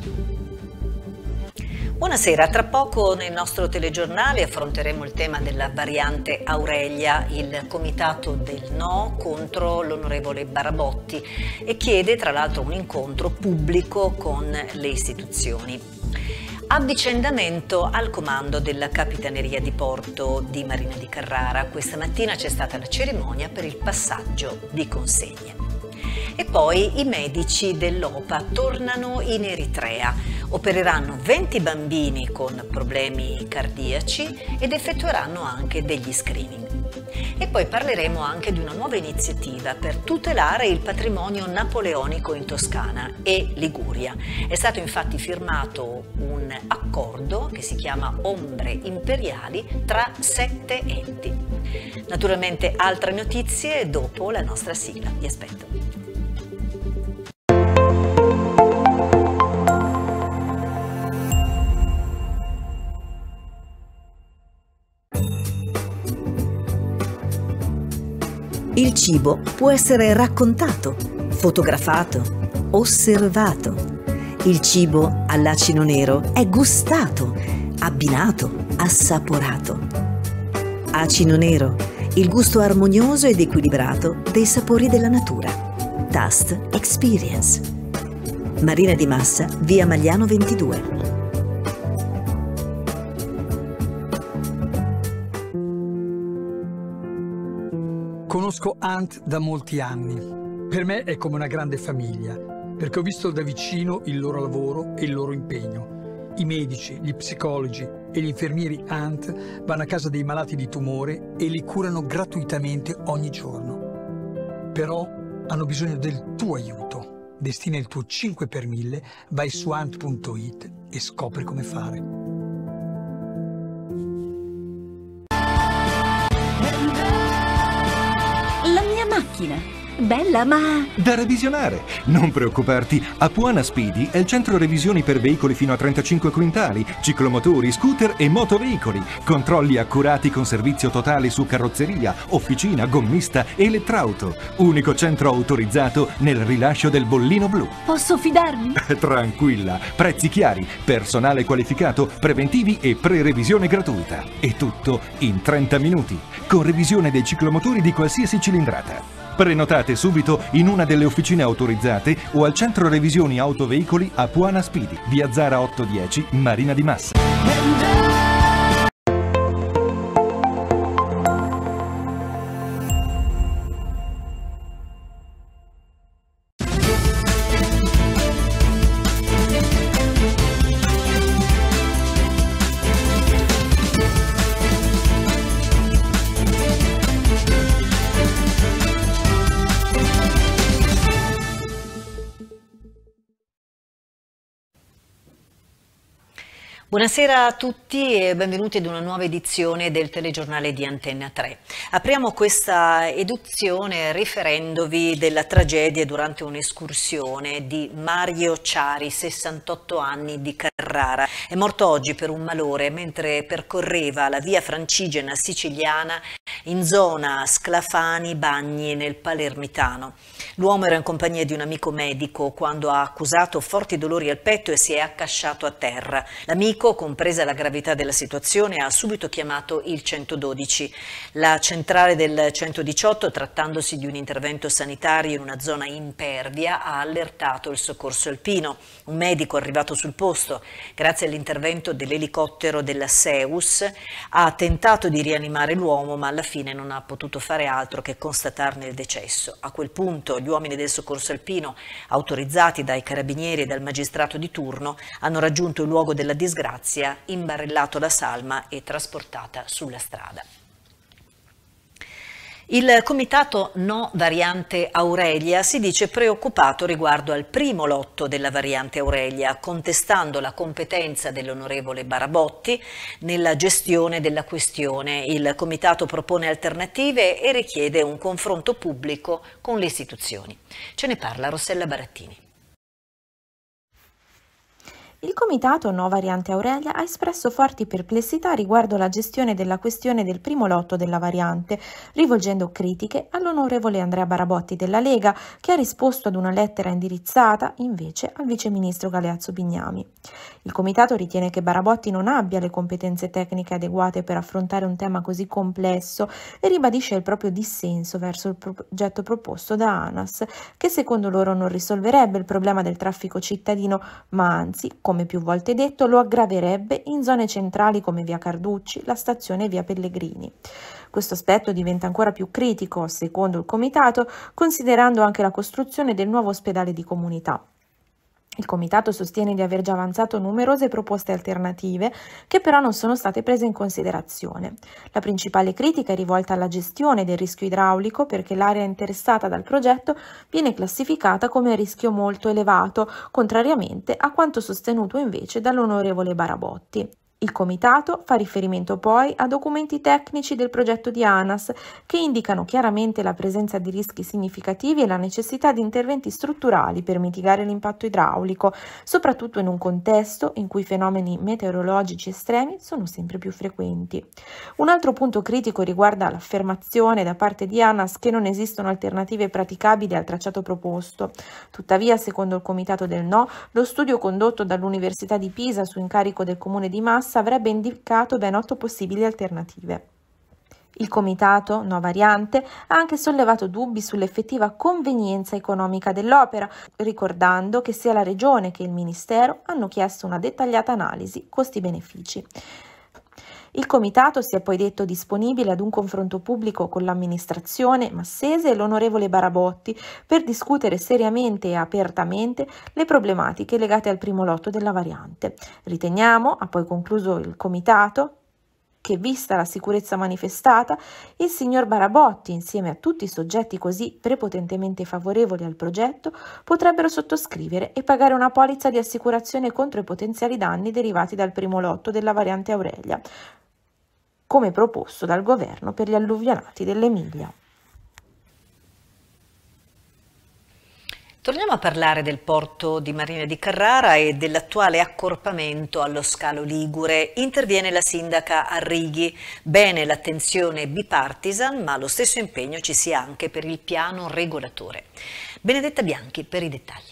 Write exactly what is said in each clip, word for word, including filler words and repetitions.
Buonasera, tra poco nel nostro telegiornale affronteremo il tema della variante Aurelia, il comitato del no contro l'onorevole Barabotti e chiede tra l'altro un incontro pubblico con le istituzioni. Avvicendamento al comando della Capitaneria di Porto di Marina di Carrara. Questa mattina c'è stata la cerimonia per il passaggio di consegne. E poi i medici dell'O P A tornano in Eritrea, opereranno venti bambini con problemi cardiaci ed effettueranno anche degli screening. E poi parleremo anche di una nuova iniziativa per tutelare il patrimonio napoleonico in Toscana e Liguria. È stato infatti firmato un accordo che si chiama Ombre Imperiali tra sette enti. Naturalmente altre notizie dopo la nostra sigla. Vi aspetto. Il cibo può essere raccontato, fotografato, osservato. Il cibo all'acino nero è gustato, abbinato, assaporato. Acino nero, il gusto armonioso ed equilibrato dei sapori della natura. Taste Experience. Marina di Massa, via Magliano ventidue. Conosco Ant da molti anni. Per me è come una grande famiglia, perché ho visto da vicino il loro lavoro e il loro impegno. I medici, gli psicologi e gli infermieri Ant vanno a casa dei malati di tumore e li curano gratuitamente ogni giorno. Però hanno bisogno del tuo aiuto. Destina il tuo cinque per mille, vai su ant punto it e scopri come fare. Macchina. Bella, ma... Da revisionare. Non preoccuparti, Apuana Speedy è il centro revisioni per veicoli fino a trentacinque quintali, ciclomotori, scooter e motoveicoli. Controlli accurati con servizio totale su carrozzeria, officina, gommista e elettrauto. Unico centro autorizzato nel rilascio del bollino blu. Posso fidarmi? Tranquilla, prezzi chiari, personale qualificato, preventivi e pre-revisione gratuita. E tutto in trenta minuti, con revisione dei ciclomotori di qualsiasi cilindrata. Prenotate subito in una delle officine autorizzate o al centro revisioni autoveicoli Apuana Speedy, via Zara ottocentodieci, Marina di Massa. Buonasera a tutti e benvenuti ad una nuova edizione del telegiornale di Antenna tre. Apriamo questa edizione riferendovi della tragedia durante un'escursione di Mario Ciari, sessantotto anni, di Carrara. È morto oggi per un malore mentre percorreva la via Francigena siciliana in zona Sclafani Bagni nel Palermitano. L'uomo era in compagnia di un amico medico quando ha accusato forti dolori al petto e si è accasciato a terra. L'amico, compresa la gravità della situazione, ha subito chiamato il centododici. La centrale del centodiciotto, trattandosi di un intervento sanitario in una zona impervia, ha allertato il soccorso alpino. Un medico arrivato sul posto, grazie all'intervento dell'elicottero della Seus, ha tentato di rianimare l'uomo, ma alla fine non ha potuto fare altro che constatarne il decesso. A quel punto gli uomini del soccorso alpino, autorizzati dai carabinieri e dal magistrato di turno, hanno raggiunto il luogo della disgrazia, imbarellato la salma e trasportata sulla strada. Il comitato No Variante Aurelia si dice preoccupato riguardo al primo lotto della variante Aurelia, contestando la competenza dell'onorevole Barabotti nella gestione della questione. Il comitato propone alternative e richiede un confronto pubblico con le istituzioni. Ce ne parla Rossella Barattini. Il comitato No Variante Aurelia ha espresso forti perplessità riguardo la gestione della questione del primo lotto della variante, rivolgendo critiche all'onorevole Andrea Barabotti della Lega, che ha risposto ad una lettera indirizzata invece al viceministro Galeazzo Bignami. Il comitato ritiene che Barabotti non abbia le competenze tecniche adeguate per affrontare un tema così complesso e ribadisce il proprio dissenso verso il progetto proposto da ANAS, che secondo loro non risolverebbe il problema del traffico cittadino, ma anzi, come più volte detto, lo aggraverebbe in zone centrali come via Carducci, la stazione e via Pellegrini. Questo aspetto diventa ancora più critico, secondo il comitato, considerando anche la costruzione del nuovo ospedale di comunità. Il comitato sostiene di aver già avanzato numerose proposte alternative che però non sono state prese in considerazione. La principale critica è rivolta alla gestione del rischio idraulico, perché l'area interessata dal progetto viene classificata come a rischio molto elevato, contrariamente a quanto sostenuto invece dall'onorevole Barabotti. Il comitato fa riferimento poi a documenti tecnici del progetto di ANAS che indicano chiaramente la presenza di rischi significativi e la necessità di interventi strutturali per mitigare l'impatto idraulico, soprattutto in un contesto in cui fenomeni meteorologici estremi sono sempre più frequenti. Un altro punto critico riguarda l'affermazione da parte di ANAS che non esistono alternative praticabili al tracciato proposto. Tuttavia, secondo il comitato del No, lo studio condotto dall'Università di Pisa su incarico del Comune di Massa avrebbe indicato ben otto possibili alternative. Il comitato No Variante ha anche sollevato dubbi sull'effettiva convenienza economica dell'opera, ricordando che sia la Regione che il Ministero hanno chiesto una dettagliata analisi costi-benefici. Il comitato si è poi detto disponibile ad un confronto pubblico con l'amministrazione massese e l'onorevole Barabotti per discutere seriamente e apertamente le problematiche legate al primo lotto della variante. Riteniamo, ha poi concluso il comitato, che vista la sicurezza manifestata, il signor Barabotti, insieme a tutti i soggetti così prepotentemente favorevoli al progetto, potrebbero sottoscrivere e pagare una polizza di assicurazione contro i potenziali danni derivati dal primo lotto della variante Aurelia, come proposto dal governo per gli alluvionati dell'Emilia. Torniamo a parlare del porto di Marina di Carrara e dell'attuale accorpamento allo scalo ligure. Interviene la sindaca Arrighi. Bene l'attenzione bipartisan, ma lo stesso impegno ci sia anche per il piano regolatore. Benedetta Bianchi per i dettagli.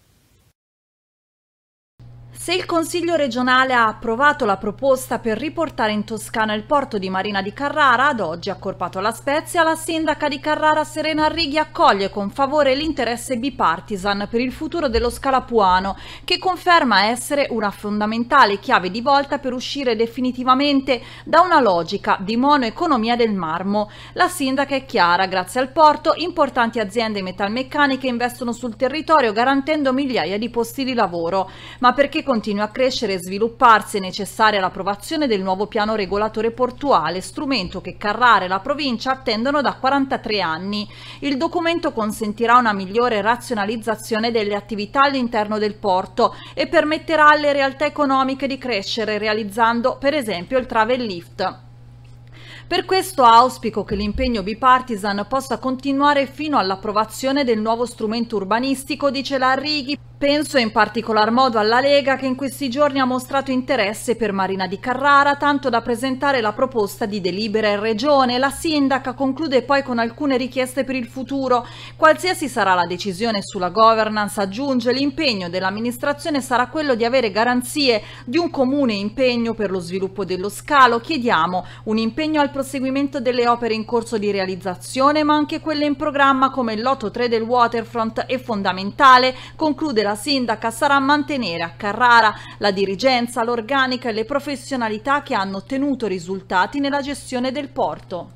Se il Consiglio regionale ha approvato la proposta per riportare in Toscana il porto di Marina di Carrara, ad oggi accorpato alla Spezia, la sindaca di Carrara Serena Arrighi accoglie con favore l'interesse bipartisan per il futuro dello scalo apuano, che conferma essere una fondamentale chiave di volta per uscire definitivamente da una logica di monoeconomia del marmo. La sindaca è chiara: grazie al porto importanti aziende metalmeccaniche investono sul territorio garantendo migliaia di posti di lavoro, ma perché continua a crescere e svilupparsi è necessaria l'approvazione del nuovo piano regolatore portuale, strumento che Carrara e la provincia attendono da quarantatré anni. Il documento consentirà una migliore razionalizzazione delle attività all'interno del porto e permetterà alle realtà economiche di crescere realizzando per esempio il travel lift. Per questo auspico che l'impegno bipartisan possa continuare fino all'approvazione del nuovo strumento urbanistico, dice la Arrighi. Penso in particolar modo alla Lega, che in questi giorni ha mostrato interesse per Marina di Carrara, tanto da presentare la proposta di delibera in regione. La sindaca conclude poi con alcune richieste per il futuro. Qualsiasi sarà la decisione sulla governance, aggiunge, l'impegno dell'amministrazione sarà quello di avere garanzie di un comune impegno per lo sviluppo dello scalo. Chiediamo un impegno al proseguimento delle opere in corso di realizzazione, ma anche quelle in programma come il lotto tre del waterfront è fondamentale, conclude la sindaca, sarà mantenere a Carrara la dirigenza, l'organica e le professionalità che hanno ottenuto risultati nella gestione del porto.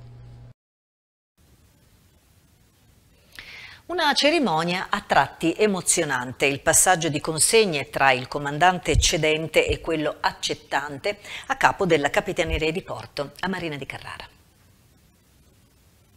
Una cerimonia a tratti emozionante, il passaggio di consegne tra il comandante cedente e quello accettante a capo della Capitaneria di Porto a Marina di Carrara.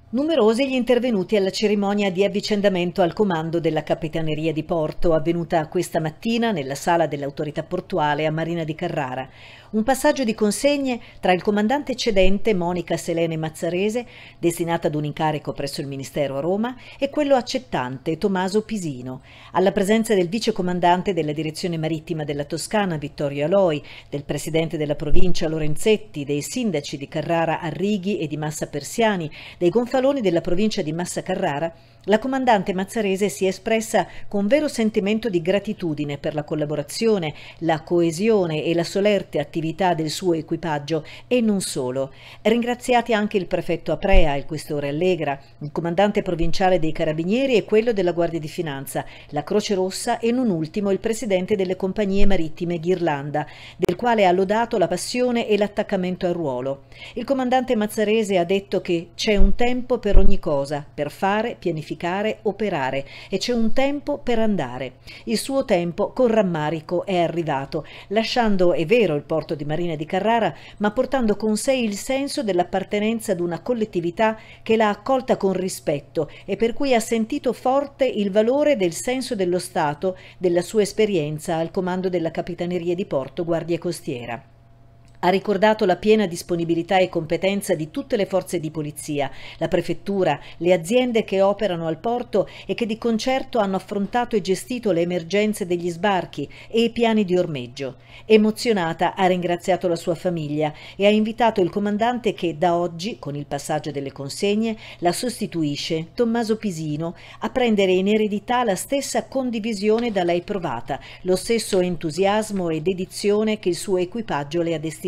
Numerosi gli intervenuti alla cerimonia di avvicendamento al comando della Capitaneria di Porto, avvenuta questa mattina nella sala dell'autorità portuale a Marina di Carrara. Un passaggio di consegne tra il comandante eccedente Monica Selene Mazzarese, destinata ad un incarico presso il Ministero a Roma, e quello accettante Tommaso Pisino. Alla presenza del vicecomandante della Direzione Marittima della Toscana Vittorio Aloi, del presidente della provincia Lorenzetti, dei sindaci di Carrara Arrighi e di Massa Persiani, dei gonfaloni della provincia di Massa Carrara, la comandante Mazzarese si è espressa con vero sentimento di gratitudine per la collaborazione, la coesione e la solerte attività del suo equipaggio, e non solo. Ringraziati anche il prefetto Aprea, il questore Allegra, il comandante provinciale dei Carabinieri e quello della Guardia di Finanza, la Croce Rossa e non ultimo il presidente delle compagnie marittime Ghirlanda, del quale ha lodato la passione e l'attaccamento al ruolo. Il comandante Mazzarese ha detto che c'è un tempo per ogni cosa, per fare, pianificare, operare, e c'è un tempo per andare. Il suo tempo con rammarico è arrivato, lasciando, è vero, il porto di Marina di Carrara, ma portando con sé il senso dell'appartenenza ad una collettività che l'ha accolta con rispetto e per cui ha sentito forte il valore del senso dello Stato, della sua esperienza al comando della Capitaneria di Porto Guardia Costiera. Ha ricordato la piena disponibilità e competenza di tutte le forze di polizia, la prefettura, le aziende che operano al porto e che di concerto hanno affrontato e gestito le emergenze degli sbarchi e i piani di ormeggio. Emozionata ha ringraziato la sua famiglia e ha invitato il comandante che da oggi, con il passaggio delle consegne, la sostituisce, Tommaso Pisino, a prendere in eredità la stessa condivisione da lei provata, lo stesso entusiasmo e dedizione che il suo equipaggio le ha destinato.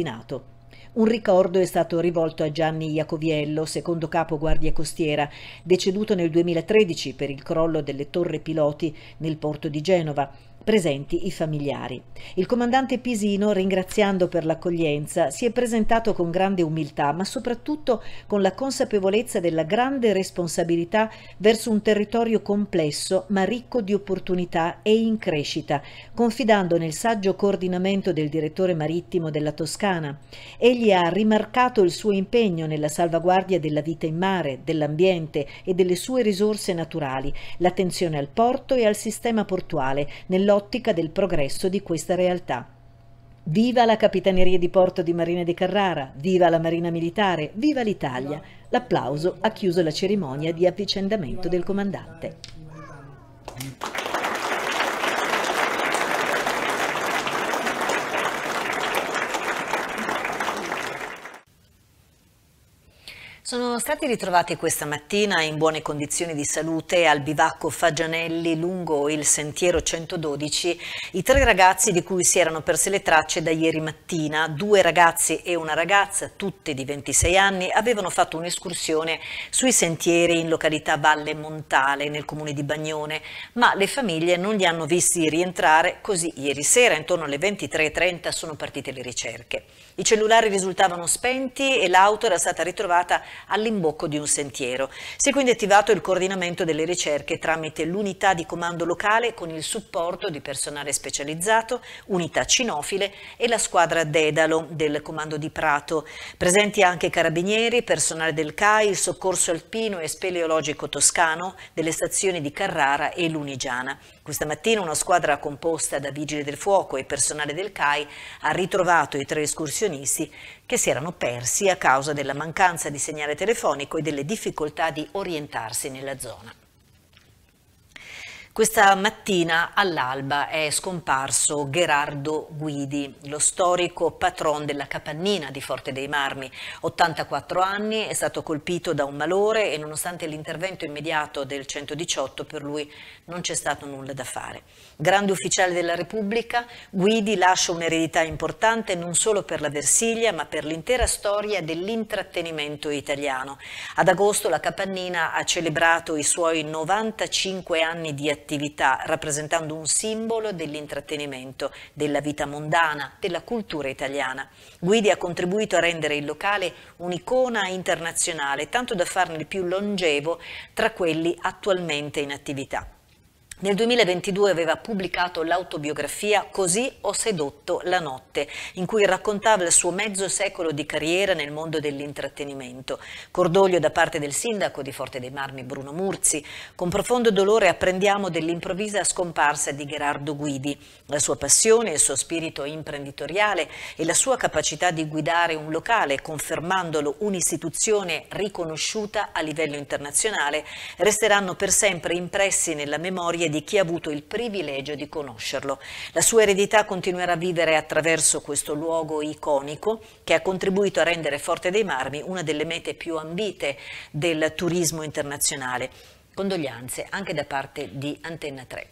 Un ricordo è stato rivolto a Gianni Iacoviello, secondo capo Guardia Costiera, deceduto nel duemilatredici per il crollo delle torri piloti nel porto di Genova. Presenti i familiari. Il comandante Pisino, ringraziando per l'accoglienza, si è presentato con grande umiltà, ma soprattutto con la consapevolezza della grande responsabilità verso un territorio complesso ma ricco di opportunità e in crescita, confidando nel saggio coordinamento del direttore marittimo della Toscana. Egli ha rimarcato il suo impegno nella salvaguardia della vita in mare, dell'ambiente e delle sue risorse naturali, l'attenzione al porto e al sistema portuale, nell'ottica del progresso di questa realtà. Viva la Capitaneria di Porto di Marina di Carrara, viva la Marina Militare, viva l'Italia! L'applauso ha chiuso la cerimonia di avvicendamento del comandante. Sono stati ritrovati questa mattina in buone condizioni di salute al bivacco Fagianelli lungo il sentiero centododici i tre ragazzi di cui si erano perse le tracce da ieri mattina. Due ragazzi e una ragazza, tutti di ventisei anni, avevano fatto un'escursione sui sentieri in località Valle Montale nel comune di Bagnone, ma le famiglie non li hanno visti rientrare, così ieri sera intorno alle ventitré e trenta sono partite le ricerche. I cellulari risultavano spenti e l'auto era stata ritrovata all'imbocco di un sentiero. Si è quindi attivato il coordinamento delle ricerche tramite l'unità di comando locale con il supporto di personale specializzato, unità cinofile e la squadra Dedalo del comando di Prato. Presenti anche carabinieri, personale del C A I, il soccorso alpino e speleologico toscano delle stazioni di Carrara e Lunigiana. Questa mattina una squadra composta da vigili del fuoco e personale del C A I ha ritrovato i tre escursionisti che si erano persi a causa della mancanza di segnale telefonico e delle difficoltà di orientarsi nella zona. Questa mattina all'alba è scomparso Gherardo Guidi, lo storico patron della Capannina di Forte dei Marmi. ottantaquattro anni, è stato colpito da un malore e nonostante l'intervento immediato del centodiciotto per lui non c'è stato nulla da fare. Grande ufficiale della Repubblica, Guidi lascia un'eredità importante non solo per la Versilia ma per l'intera storia dell'intrattenimento italiano. Ad agosto la Capannina ha celebrato i suoi novantacinque anni di attività, rappresentando un simbolo dell'intrattenimento, della vita mondana, della cultura italiana. Guidi ha contribuito a rendere il locale un'icona internazionale, tanto da farne il più longevo tra quelli attualmente in attività. Nel duemilaventidue aveva pubblicato l'autobiografia Così ho sedotto la notte, in cui raccontava il suo mezzo secolo di carriera nel mondo dell'intrattenimento. Cordoglio da parte del sindaco di Forte dei Marmi Bruno Murzi. Con profondo dolore apprendiamo dell'improvvisa scomparsa di Gherardo Guidi. La sua passione, il suo spirito imprenditoriale e la sua capacità di guidare un locale, confermandolo un'istituzione riconosciuta a livello internazionale, resteranno per sempre impressi nella memoria di chi ha avuto il privilegio di conoscerlo. La sua eredità continuerà a vivere attraverso questo luogo iconico che ha contribuito a rendere Forte dei Marmi una delle mete più ambite del turismo internazionale. Condoglianze anche da parte di Antenna tre.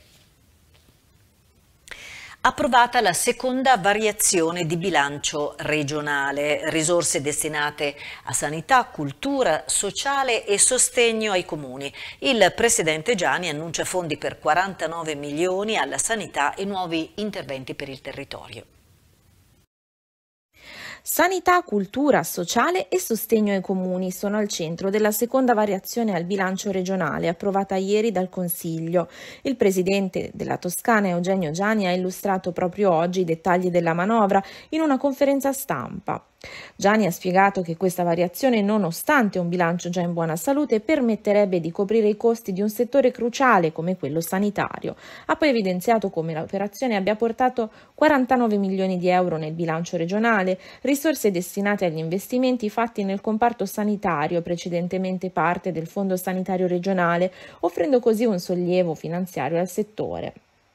Approvata la seconda variazione di bilancio regionale, risorse destinate a sanità, cultura, sociale e sostegno ai comuni. Il presidente Giani annuncia fondi per quarantanove milioni alla sanità e nuovi interventi per il territorio. Sanità, cultura, sociale e sostegno ai comuni sono al centro della seconda variazione al bilancio regionale approvata ieri dal Consiglio. Il presidente della Toscana, Eugenio Giani, ha illustrato proprio oggi i dettagli della manovra in una conferenza stampa. Giani ha spiegato che questa variazione, nonostante un bilancio già in buona salute, permetterebbe di coprire i costi di un settore cruciale come quello sanitario. Ha poi evidenziato come l'operazione abbia portato quarantanove milioni di euro nel bilancio regionale, risorse destinate agli investimenti fatti nel comparto sanitario, precedentemente parte del Fondo Sanitario Regionale, offrendo così un sollievo finanziario al settore.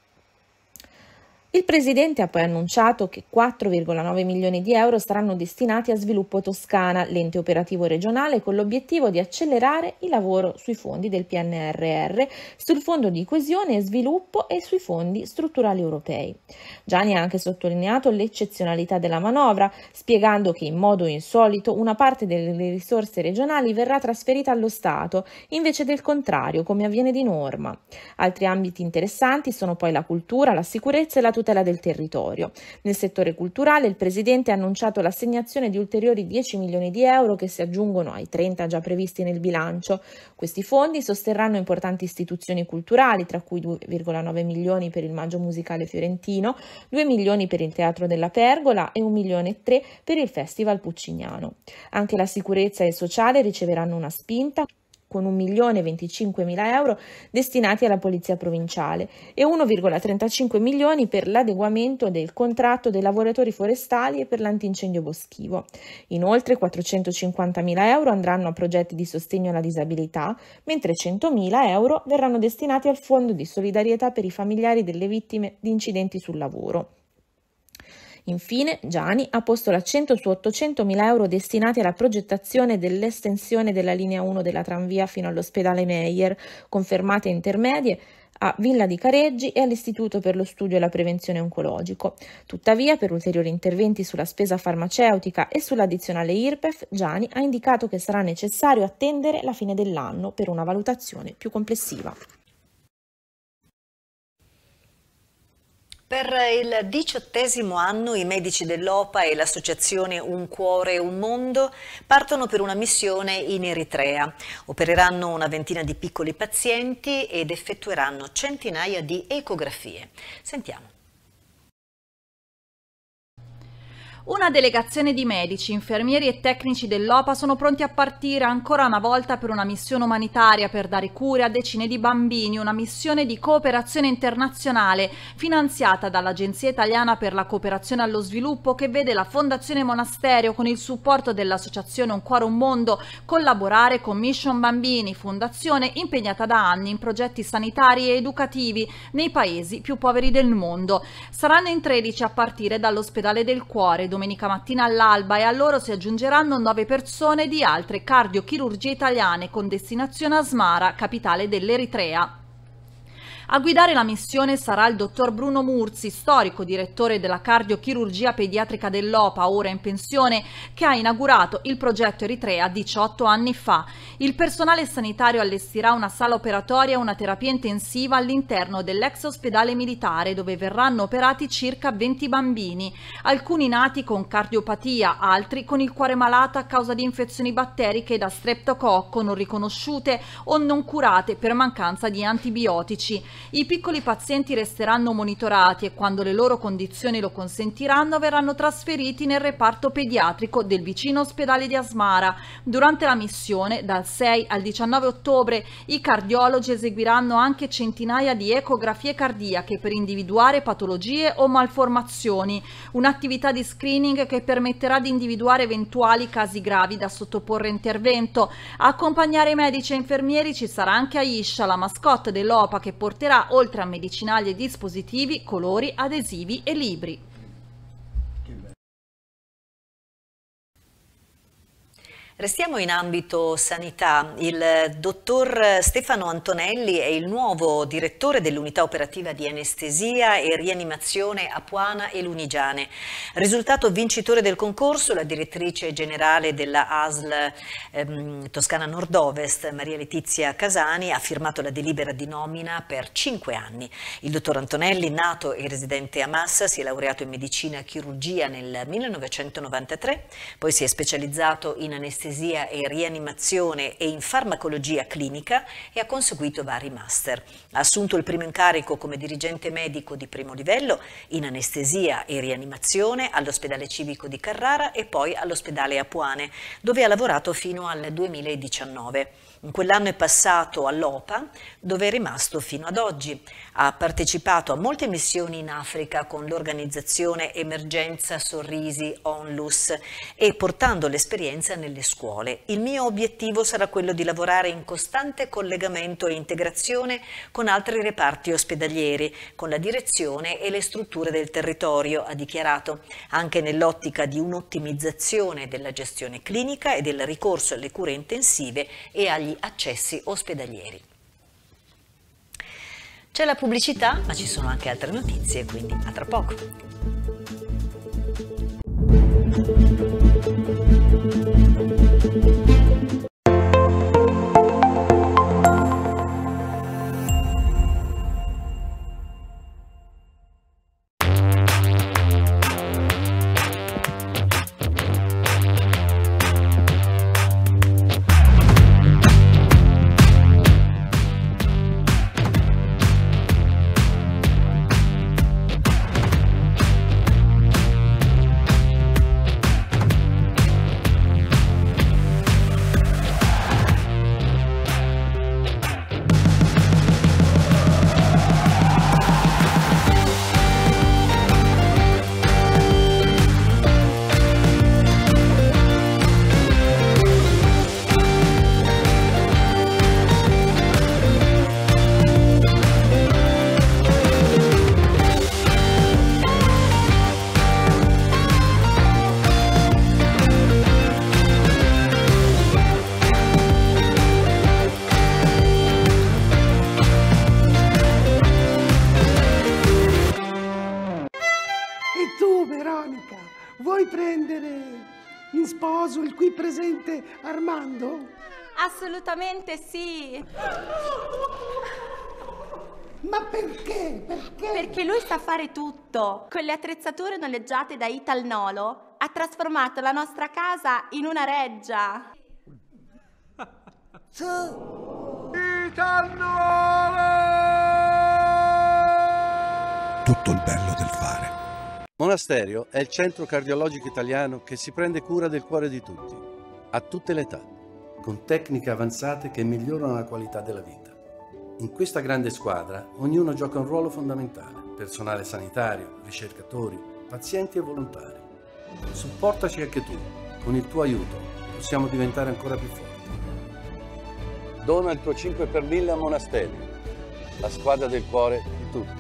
Il Presidente ha poi annunciato che quattro virgola nove milioni di euro saranno destinati a Sviluppo Toscana, l'ente operativo regionale, con l'obiettivo di accelerare il lavoro sui fondi del P N R R, sul Fondo di Coesione e Sviluppo e sui fondi strutturali europei. Giani ha anche sottolineato l'eccezionalità della manovra, spiegando che in modo insolito una parte delle risorse regionali verrà trasferita allo Stato, invece del contrario, come avviene di norma. Altri ambiti interessanti sono poi la cultura, la sicurezza e la tutela del territorio. Nel settore culturale il Presidente ha annunciato l'assegnazione di ulteriori dieci milioni di euro che si aggiungono ai trenta già previsti nel bilancio. Questi fondi sosterranno importanti istituzioni culturali, tra cui due virgola nove milioni per il Maggio Musicale Fiorentino, due milioni per il Teatro della Pergola e un milione e tre per il Festival Pucciniano. Anche la sicurezza e il sociale riceveranno una spinta, con un milione e venticinquemila euro destinati alla Polizia Provinciale e uno virgola trentacinque milioni per l'adeguamento del contratto dei lavoratori forestali e per l'antincendio boschivo. Inoltre quattrocentocinquantamila euro andranno a progetti di sostegno alla disabilità, mentre centomila euro verranno destinati al Fondo di solidarietà per i familiari delle vittime di incidenti sul lavoro. Infine, Giani ha posto l'accento su ottocentomila euro destinati alla progettazione dell'estensione della linea uno della tranvia fino all'ospedale Meyer, con fermate intermedie a Villa di Careggi e all'Istituto per lo Studio e la Prevenzione Oncologico. Tuttavia, per ulteriori interventi sulla spesa farmaceutica e sull'addizionale I R P E F, Giani ha indicato che sarà necessario attendere la fine dell'anno per una valutazione più complessiva. Per il diciottesimo anno i medici dell'O P A e l'associazione Un Cuore Un Mondo partono per una missione in Eritrea. Opereranno una ventina di piccoli pazienti ed effettueranno centinaia di ecografie. Sentiamo. Una delegazione di medici, infermieri e tecnici dell'O P A sono pronti a partire ancora una volta per una missione umanitaria per dare cure a decine di bambini, una missione di cooperazione internazionale finanziata dall'Agenzia Italiana per la Cooperazione allo Sviluppo, che vede la Fondazione Monasterio con il supporto dell'associazione Un Cuore Un Mondo collaborare con Mission Bambini, fondazione impegnata da anni in progetti sanitari e educativi nei paesi più poveri del mondo. Saranno in tredici a partire dall'ospedale del Cuore domenica mattina all'alba, e a loro si aggiungeranno nove persone di altre cardiochirurgie italiane con destinazione Asmara, capitale dell'Eritrea. A guidare la missione sarà il dottor Bruno Murzi, storico direttore della cardiochirurgia pediatrica dell'O P A, ora in pensione, che ha inaugurato il progetto Eritrea diciotto anni fa. Il personale sanitario allestirà una sala operatoria e una terapia intensiva all'interno dell'ex ospedale militare, dove verranno operati circa venti bambini, alcuni nati con cardiopatia, altri con il cuore malato a causa di infezioni batteriche da streptococco non riconosciute o non curate per mancanza di antibiotici. I piccoli pazienti resteranno monitorati e quando le loro condizioni lo consentiranno verranno trasferiti nel reparto pediatrico del vicino ospedale di Asmara. Durante la missione, dal sei al diciannove ottobre, i cardiologi eseguiranno anche centinaia di ecografie cardiache per individuare patologie o malformazioni, un'attività di screening che permetterà di individuare eventuali casi gravi da sottoporre a intervento. A accompagnare i medici e infermieri ci sarà anche Aisha, la mascotte dell'O P A, che porterà, oltre a medicinali e dispositivi, colori, adesivi e libri. Restiamo in ambito sanità. Il dottor Stefano Antonelli è il nuovo direttore dell'unità operativa di anestesia e rianimazione Apuana e Lunigiane. Risultato vincitore del concorso, la direttrice generale della A S L ehm, Toscana Nord-Ovest, Maria Letizia Casani, ha firmato la delibera di nomina per cinque anni. Il dottor Antonelli, nato e residente a Massa, si è laureato in medicina e chirurgia nel millenovecentonovantatré, poi si è specializzato in anestesia e rianimazione e in farmacologia clinica e ha conseguito vari master. Ha assunto il primo incarico come dirigente medico di primo livello in anestesia e rianimazione all'ospedale civico di Carrara e poi all'ospedale Apuane, dove ha lavorato fino al duemiladiciannove. In quell'anno è passato all'O P A, dove è rimasto fino ad oggi. Ha partecipato a molte missioni in Africa con l'organizzazione Emergenza Sorrisi Onlus e portando l'esperienza nelle scuole. Il mio obiettivo sarà quello di lavorare in costante collegamento e integrazione con altri reparti ospedalieri, con la direzione e le strutture del territorio, ha dichiarato, anche nell'ottica di un'ottimizzazione della gestione clinica e del ricorso alle cure intensive e agli accessi ospedalieri. C'è la pubblicità, ma ci sono anche altre notizie, quindi a tra poco. Vuoi prendere in sposo il qui presente Armando? Assolutamente sì. Ma perché? Perché? Perché lui sa fare tutto. Con le attrezzature noleggiate da Italnolo ha trasformato la nostra casa in una reggia. Italnolo! Tutto il bello del fare. Monasterio è il centro cardiologico italiano che si prende cura del cuore di tutti, a tutte le età, con tecniche avanzate che migliorano la qualità della vita. In questa grande squadra ognuno gioca un ruolo fondamentale: personale sanitario, ricercatori, pazienti e volontari. Supportaci anche tu, con il tuo aiuto possiamo diventare ancora più forti. Dona il tuo cinque per mille a Monasterio, la squadra del cuore di tutti.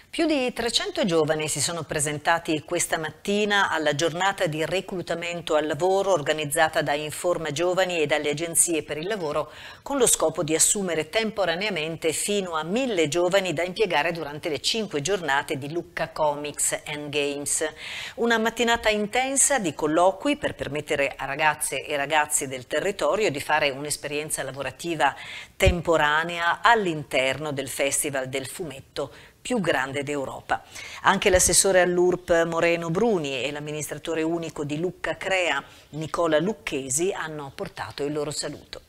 Più di trecento giovani si sono presentati questa mattina alla giornata di reclutamento al lavoro organizzata da Informa Giovani e dalle agenzie per il lavoro con lo scopo di assumere temporaneamente fino a mille giovani da impiegare durante le cinque giornate di Lucca Comics and Games. Una mattinata intensa di colloqui per permettere a ragazze e ragazzi del territorio di fare un'esperienza lavorativa temporanea all'interno del Festival del Fumetto più grande d'Europa. Anche l'assessore all'U R P Moreno Bruni e l'amministratore unico di Lucca Crea Nicola Lucchesi hanno portato il loro saluto.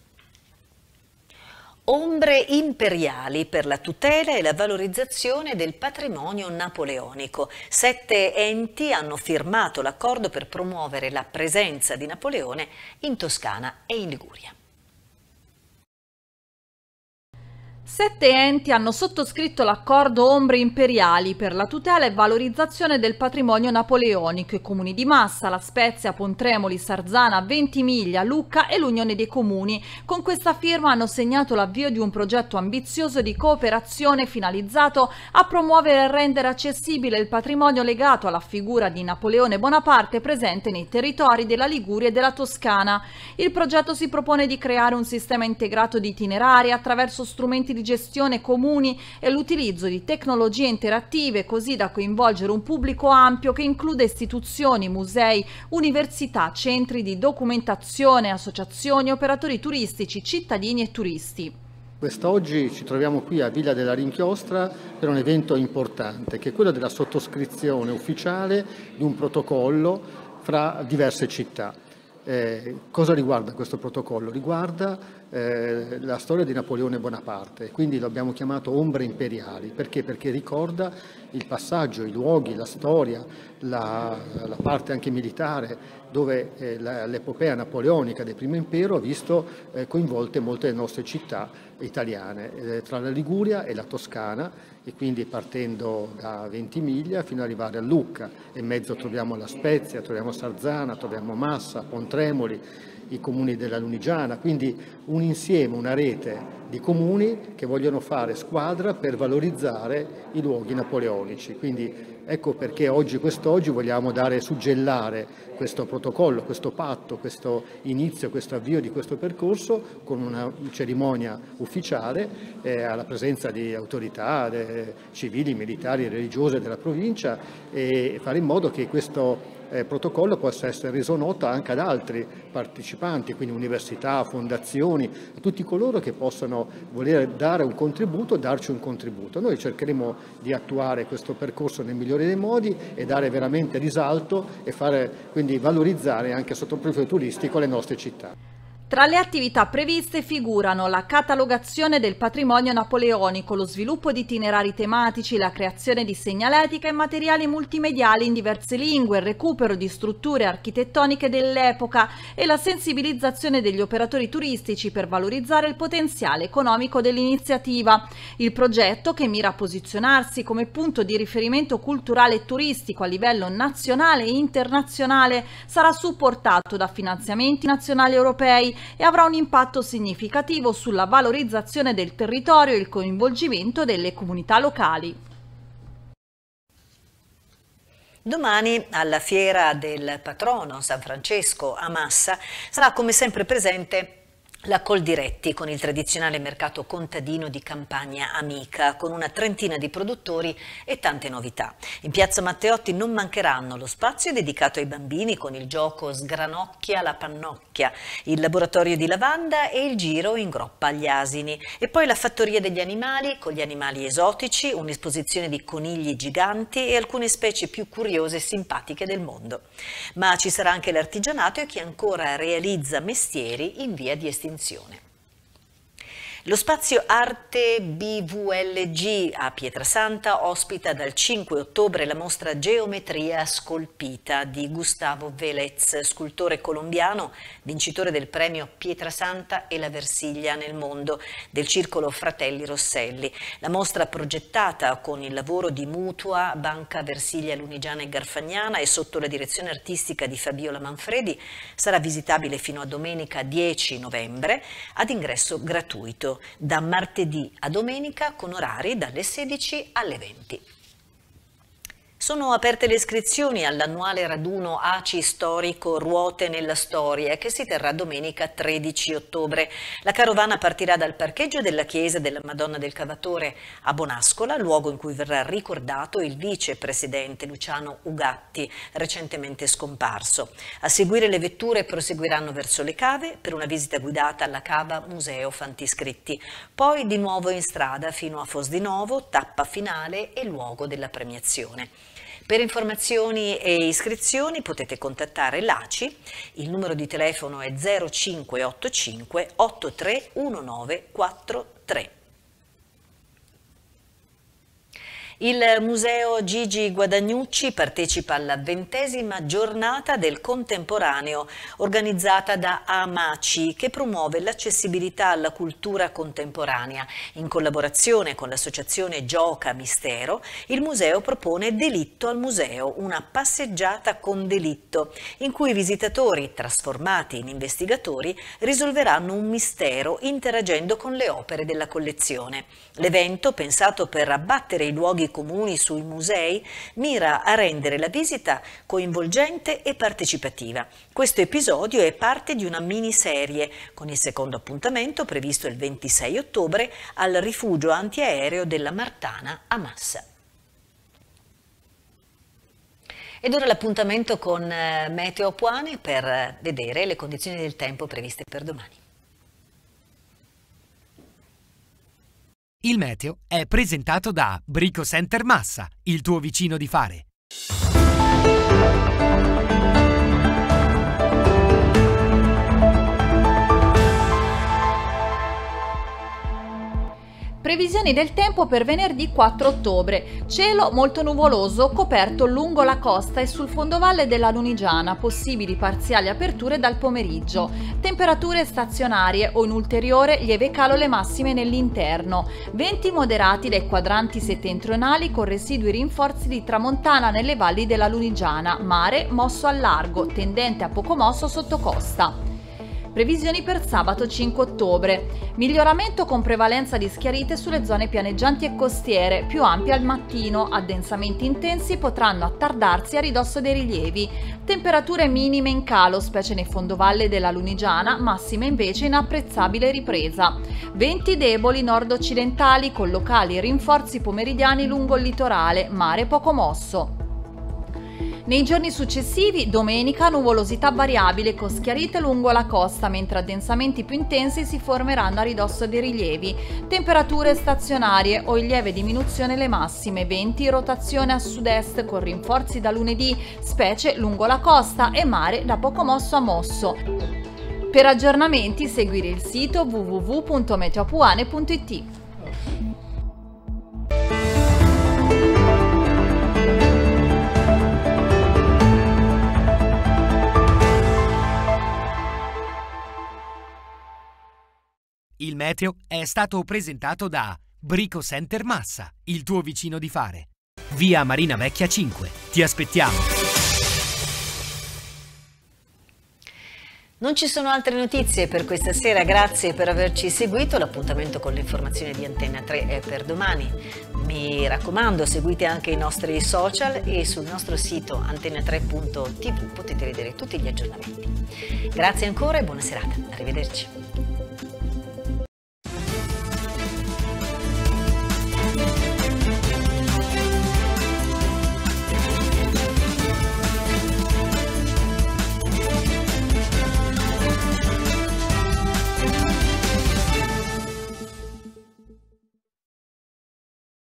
Ombre imperiali per la tutela e la valorizzazione del patrimonio napoleonico. Sette enti hanno firmato l'accordo per promuovere la presenza di Napoleone in Toscana e in Liguria. Sette enti hanno sottoscritto l'accordo Ombre Imperiali per la tutela e valorizzazione del patrimonio napoleonico, i comuni di Massa, La Spezia, Pontremoli, Sarzana, Ventimiglia, Lucca e l'Unione dei Comuni. Con questa firma hanno segnato l'avvio di un progetto ambizioso di cooperazione finalizzato a promuovere e rendere accessibile il patrimonio legato alla figura di Napoleone Bonaparte presente nei territori della Liguria e della Toscana. Il progetto si propone di creare un sistema integrato di itinerari attraverso strumenti di gestione comuni e l'utilizzo di tecnologie interattive così da coinvolgere un pubblico ampio che include istituzioni, musei, università, centri di documentazione, associazioni, operatori turistici, cittadini e turisti. Quest'oggi ci troviamo qui a Villa della Rinchiostra per un evento importante che è quello della sottoscrizione ufficiale di un protocollo fra diverse città. Eh, cosa riguarda questo protocollo? Riguarda eh, la storia di Napoleone Bonaparte, quindi lo abbiamo chiamato Ombre Imperiali. Perché? Perché ricorda il passaggio, i luoghi, la storia, la, la parte anche militare, dove eh, l'epopea napoleonica del primo impero ha visto eh, coinvolte molte delle nostre città italiane, eh, tra la Liguria e la Toscana, e quindi partendo da Ventimiglia fino ad arrivare a Lucca. In mezzo troviamo La Spezia, troviamo Sarzana, troviamo Massa, Pontremoli, i comuni della Lunigiana, quindi un insieme, una rete di comuni che vogliono fare squadra per valorizzare i luoghi napoleonici. Quindi ecco perché oggi, quest'oggi, vogliamo dare, suggellare questo protocollo, questo patto, questo inizio, questo avvio di questo percorso con una cerimonia ufficiale eh, alla presenza di autorità eh, civili, militari, religiose della provincia, e fare in modo che questo Eh, protocollo possa essere reso noto anche ad altri partecipanti, quindi università, fondazioni, a tutti coloro che possano voler dare un contributo, darci un contributo. Noi cercheremo di attuare questo percorso nel migliore dei modi e dare veramente risalto e fare, quindi valorizzare anche sotto il profilo turistico le nostre città. Tra le attività previste figurano la catalogazione del patrimonio napoleonico, lo sviluppo di itinerari tematici, la creazione di segnaletica e materiali multimediali in diverse lingue, il recupero di strutture architettoniche dell'epoca e la sensibilizzazione degli operatori turistici per valorizzare il potenziale economico dell'iniziativa. Il progetto, che mira a posizionarsi come punto di riferimento culturale e turistico a livello nazionale e internazionale, sarà supportato da finanziamenti nazionali e europei e avrà un impatto significativo sulla valorizzazione del territorio e il coinvolgimento delle comunità locali. Domani alla fiera del patrono San Francesco a Massa sarà come sempre presente la Coldiretti con il tradizionale mercato contadino di campagna amica, con una trentina di produttori e tante novità. In piazza Matteotti non mancheranno lo spazio dedicato ai bambini con il gioco Sgranocchia la pannocchia, il laboratorio di lavanda e il giro in groppa agli asini. E poi la fattoria degli animali con gli animali esotici, un'esposizione di conigli giganti e alcune specie più curiose e simpatiche del mondo. Ma ci sarà anche l'artigianato e chi ancora realizza mestieri in via di estinzione. Lo spazio Arte B V L G a Pietrasanta ospita dal cinque ottobre la mostra Geometria scolpita di Gustavo Velez, scultore colombiano, vincitore del premio Pietrasanta e la Versiglia nel mondo del Circolo Fratelli Rosselli. La mostra, progettata con il lavoro di Mutua, Banca Versiglia Lunigiana e Garfagnana e sotto la direzione artistica di Fabiola Manfredi, sarà visitabile fino a domenica dieci novembre ad ingresso gratuito, da martedì a domenica con orari dalle sedici alle venti. Sono aperte le iscrizioni all'annuale raduno A C I storico Ruote nella Storia, che si terrà domenica tredici ottobre. La carovana partirà dal parcheggio della chiesa della Madonna del Cavatore a Bonascola, luogo in cui verrà ricordato il vicepresidente Luciano Ugatti, recentemente scomparso. A seguire le vetture proseguiranno verso le cave per una visita guidata alla cava Museo Fantiscritti, poi di nuovo in strada fino a Fosdinovo, tappa finale e luogo della premiazione. Per informazioni e iscrizioni potete contattare l'A C I, il numero di telefono è zero cinque otto cinque otto tre uno nove quattro tre. Il Museo Gigi Guadagnucci partecipa alla ventesima giornata del contemporaneo organizzata da AMACI, che promuove l'accessibilità alla cultura contemporanea. In collaborazione con l'associazione Gioca Mistero, il museo propone Delitto al Museo, una passeggiata con delitto, in cui i visitatori, trasformati in investigatori, risolveranno un mistero interagendo con le opere della collezione. L'evento, pensato per abbattere i luoghi comuni sui musei, mira a rendere la visita coinvolgente e partecipativa. Questo episodio è parte di una miniserie, con il secondo appuntamento previsto il ventisei ottobre al rifugio antiaereo della Martana a Massa. Ed ora l'appuntamento con Meteo Apuane per vedere le condizioni del tempo previste per domani. Il meteo è presentato da Brico Center Massa, il tuo vicino di fare. Previsioni del tempo per venerdì quattro ottobre. Cielo molto nuvoloso, coperto lungo la costa e sul fondovalle della Lunigiana, possibili parziali aperture dal pomeriggio. Temperature stazionarie o in ulteriore lieve calo le massime nell'interno. Venti moderati dai quadranti settentrionali con residui rinforzi di tramontana nelle valli della Lunigiana. Mare mosso al largo, tendente a poco mosso sotto costa. Previsioni per sabato cinque ottobre. Miglioramento con prevalenza di schiarite sulle zone pianeggianti e costiere, più ampie al mattino, addensamenti intensi potranno attardarsi a ridosso dei rilievi. Temperature minime in calo, specie nei fondovalle della Lunigiana, massime invece in apprezzabile ripresa. Venti deboli nord-occidentali con locali rinforzi pomeridiani lungo il litorale, mare poco mosso. Nei giorni successivi, domenica, nuvolosità variabile con schiarite lungo la costa, mentre addensamenti più intensi si formeranno a ridosso dei rilievi. Temperature stazionarie o in lieve diminuzione le massime, venti rotazione a sud-est con rinforzi da lunedì, specie lungo la costa, e mare da poco mosso a mosso. Per aggiornamenti seguire il sito w w w punto meteo apuane punto i t. Il meteo è stato presentato da Brico Center Massa, il tuo vicino di fare. Via Marina Vecchia cinque. Ti aspettiamo. Non ci sono altre notizie per questa sera, grazie per averci seguito. L'appuntamento con l'informazione di Antenna tre è per domani. Mi raccomando, seguite anche i nostri social e sul nostro sito antenna tre punto t v potete vedere tutti gli aggiornamenti. Grazie ancora e buona serata. Arrivederci.